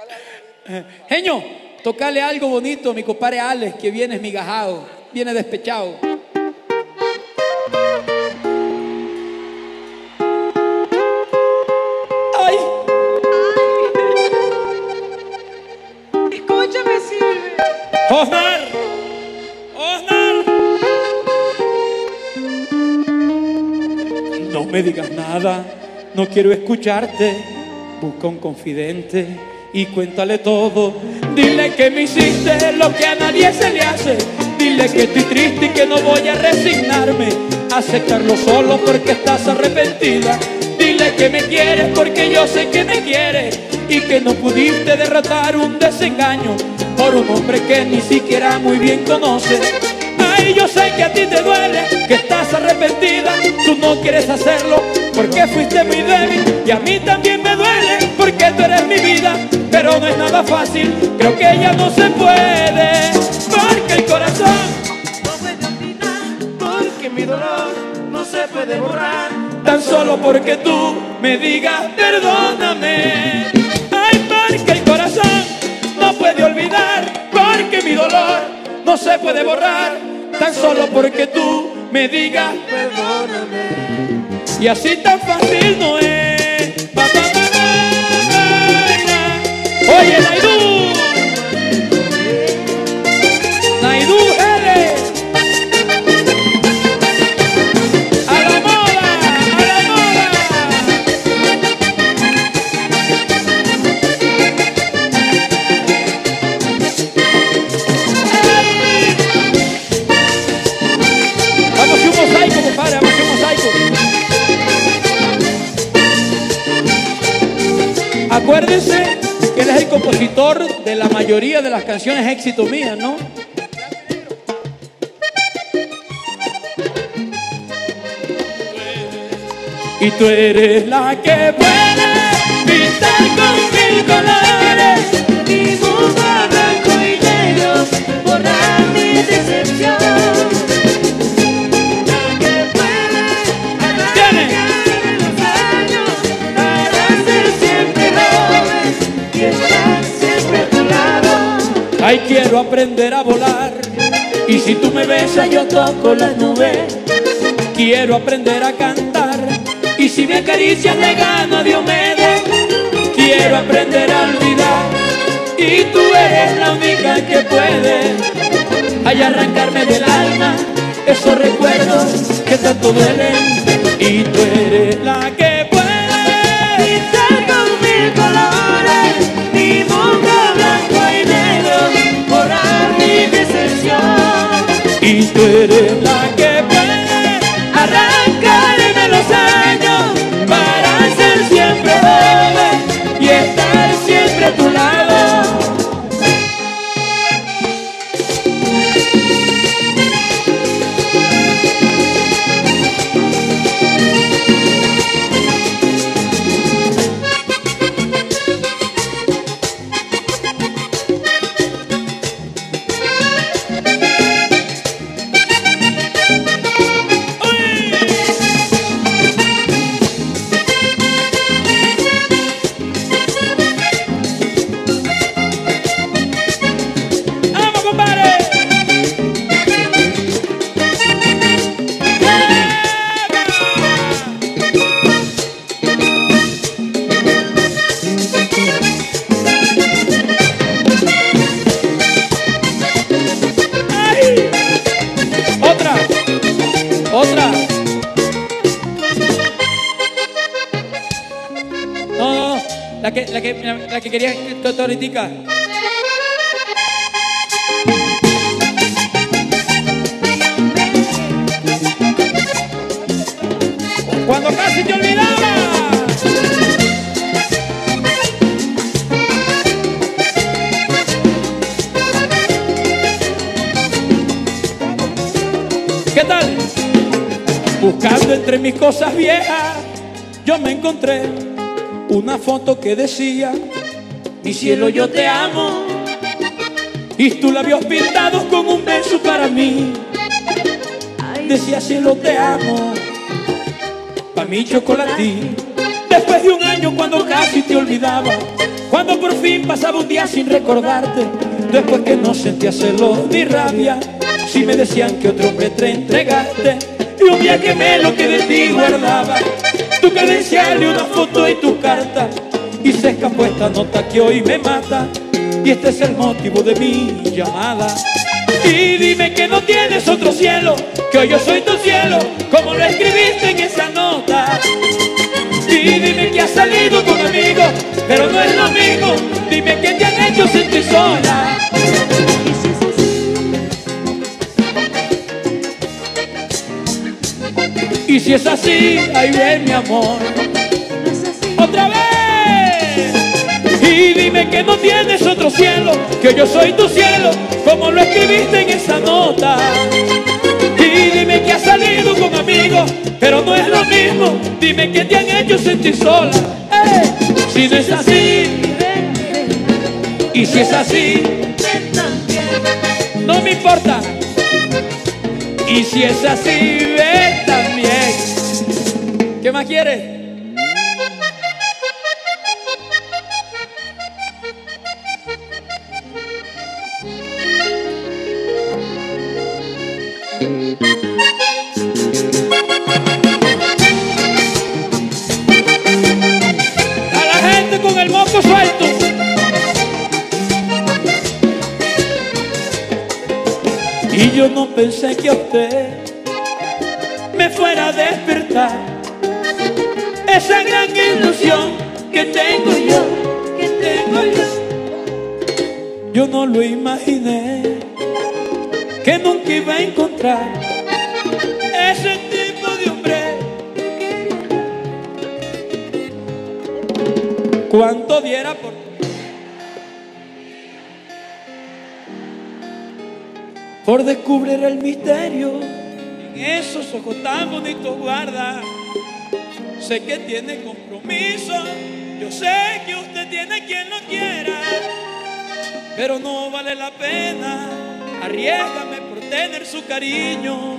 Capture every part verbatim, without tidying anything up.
Genio, tocale algo bonito a mi compadre Alex, que viene esmigajado, viene despechado. Ay. Escúchame, Silvia. Osnar, Osnar. No me digas nada, no quiero escucharte. Busca un confidente y cuéntale todo. Dile que me hiciste lo que a nadie se le hace. Dile que estoy triste y que no voy a resignarme a aceptarlo solo porque estás arrepentida. Dile que me quieres porque yo sé que me quieres y que no pudiste derrotar un desengaño por un hombre que ni siquiera muy bien conoces. Ay, yo sé que a ti te duele, que estás arrepentida. Tú no quieres hacerlo porque fuiste muy débil y a mí también me duele porque tú eres mi vida. Pero no es nada fácil, creo que ya no se puede, porque el corazón No puede olvidar, porque mi dolor no se puede borrar. tan solo porque tú me digas perdóname. Ay, porque el corazón no puede olvidar, porque mi dolor no se puede borrar, tan solo porque tú me digas Perdóname. y así tan fácil no es. Pa, pa, pa, pa, pa. Oye, Naidú, Naidú, L. A la moda, a la moda. Vamos a hacer un mosaico, compadre, vamos a hacer un mosaico. Acuérdense que él es el compositor de la mayoría de las canciones éxito mías, ¿no? Y tú eres la que puede pintar con mil colores Mi mundo blanco y negro, borrar mi decepción. La que puede arrancar los años para ser siempre joven y estar siempre a tu lado. Ay, quiero aprender a volar y si tú me besas yo toco las nubes. Quiero aprender a cantar y si me acaricias le gano a Diomedes. Quiero aprender a olvidar y tú eres la única que puede ay, arrancarme del alma esos recuerdos que tanto duelen. Y tú eres la que puede Pintar con mil colores mi mundo blanco y negro, borrar mi decepción. y tú eres la que puede Arrancarme los años para ser siempre joven y estar siempre a tu lado. ¡Vamos, compadre! ¡Ay! Otra, otra. No, no, la que, la que, la, la que quería ahorita. Cuando casi te olvidaba. ¿Qué tal? Buscando entre mis cosas viejas, yo me encontré una foto que decía: mi cielo, yo te amo. Y tus labios pintados con un beso para mí. Decía: cielo, te amo. Pa' mi chocolatín. Después de un año cuando casi te olvidaba, Cuando por fin pasaba un día sin recordarte, después que no sentía celos ni rabia, si me decían que otro hombre te entregaste, y un día quemé lo que de ti guardaba, tu credencial y una foto y tu carta, y se escapó esta nota que hoy me mata, y este es el motivo de mi llamada. Y dime que no tienes otro cielo, que hoy yo soy tu cielo, como lo escribiste en esa nota. Y dime que has salido con amigos, pero no es lo mismo. Dime que te han hecho sentir sola. Y si es así, ahí ven mi amor, otra vez. Y dime que no tienes otro cielo, que yo soy tu cielo, como lo escribiste en esa nota. Y dime que has salido con amigos, pero no es lo mismo. Dime que te han hecho sentir sola. ¡Ey! Si no es así, y si es así, no me importa. Y si es así, ven también. ¿Qué más quieres? A la gente con el moco suelto. Y yo no pensé que a usted me fuera a despertar esa gran ilusión que tengo yo, que tengo yo. Yo no lo imaginé, que nunca iba a encontrar ese tipo de hombre. Cuánto diera por por descubrir el misterio en esos ojos tan bonitos guarda. Sé que tiene compromiso, yo sé que usted tiene quien lo quiera, pero no vale la pena, arriésgame por tener su cariño.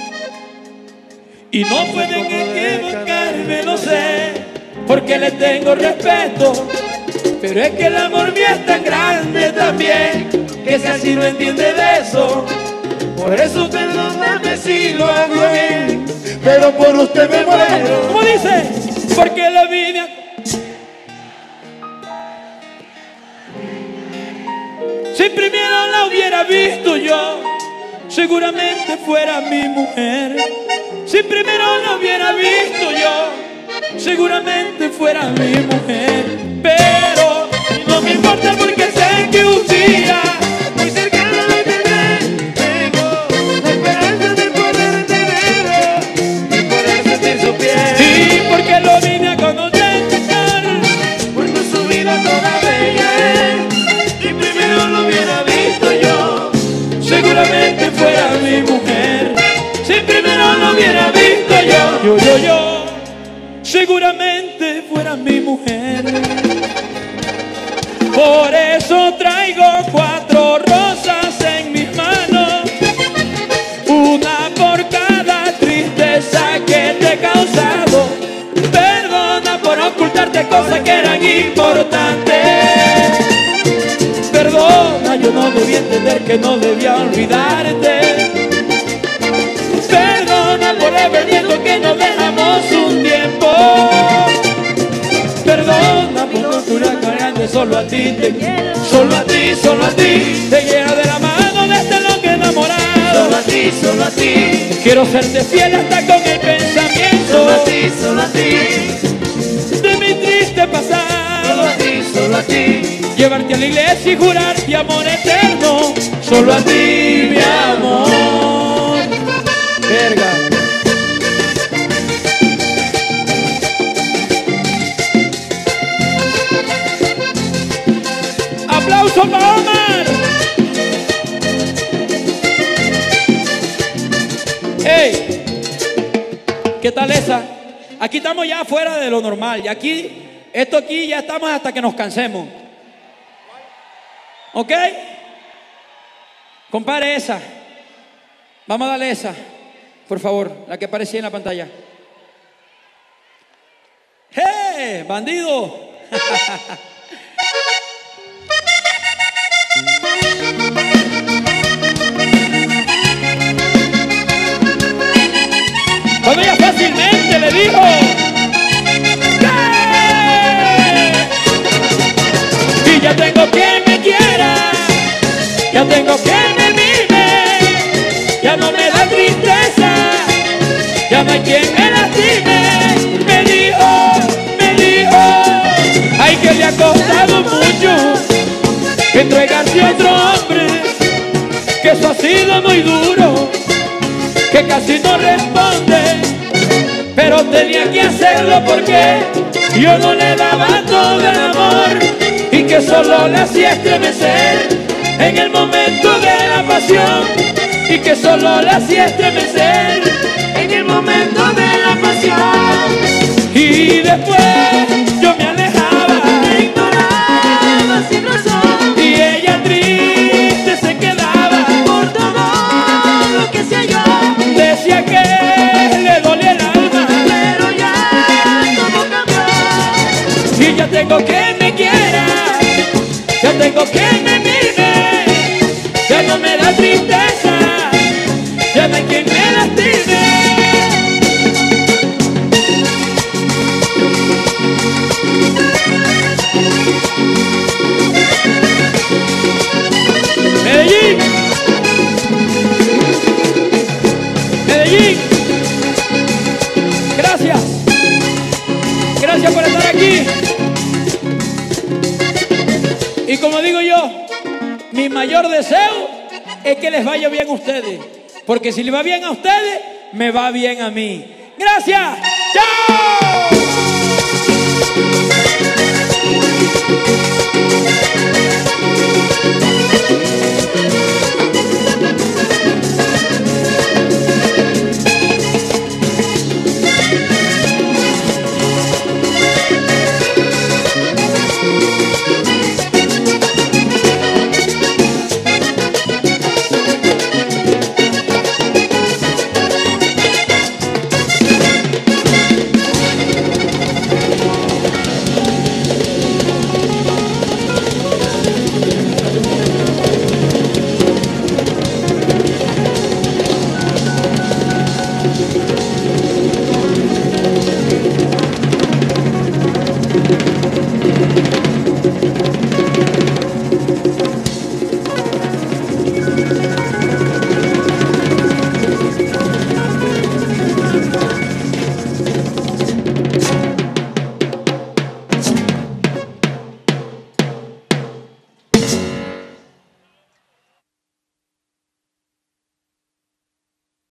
Y no pueden equivocarme, lo sé, porque le tengo respeto, pero es que el amor mío es tan grande también, que si así no entiende de eso, por eso perdóname si lo hago bien, pero por usted me muero. ¿Cómo dice? Porque la vida, si primero la hubiera visto yo, seguramente fuera mi mujer. Si primero la hubiera visto yo, seguramente fuera mi mujer. Pero no me importa porque sé que un día muy cercano lo tendré. Tengo la esperanza de poder tenerlo y poder sentir su piel. Sí, porque lo vine a conocer, porque su vida toda bella es. Si primero lo hubiera visto yo, seguramente fuera mi mujer. Si primero lo hubiera visto yo, yo, yo, yo, seguramente fuera mi mujer. Por eso traigo cuatro rosas en mis manos, una por cada tristeza que te he causado. Perdona por ocultarte cosas que eran importantes. Perdona, yo no debí entender que no debía olvidarte. Perdona por haber visto que nos dejamos un tiempo. Perdona por no curar grande, solo a ti te quiero. Solo a ti, solo a ti te quiero de la mano desde lo que enamorado. Solo a ti, solo a ti quiero serte fiel hasta con el pensamiento. Solo a ti, solo a ti de mi triste pasado. Solo a ti, solo a ti llevarte a la iglesia y jurarte amor eterno. Solo a ti, mi amor. Verga. ¡Aplauso para Omar! ¡Ey! ¿Qué tal esa? Aquí estamos ya fuera de lo normal. Y aquí, esto aquí ya estamos hasta que nos cansemos. ¿Ok? Compare esa. Vamos a darle esa, por favor, la que aparecía en la pantalla. ¡Hey! ¡Bandido! Ya tengo quien me mime, ya no me da tristeza, ya no hay quien me lastime. Me dijo, me dijo, ay, que le ha costado mucho entregarse a otro hombre, que eso ha sido muy duro, que casi no responde, pero tenía que hacerlo porque yo no le daba todo el amor y que solo le hacía estremecer en el momento de la pasión, y que solo le hacía estremecer en el momento de la pasión. Y después yo me alejaba, Me ignoraba sin razón, y ella triste se quedaba por todo lo que sé yo, decía que le dolía el alma, pero ya todo cambió. y ya tengo quien me quiera, ya tengo quien me mire, ya no me da tristeza, ya no hay quien me lastime. Medellín, Medellín, gracias, gracias por estar aquí. Y como digo yo, mi mayor deseo es que les vaya bien a ustedes, porque si les va bien a ustedes, me va bien a mí. Gracias, chao.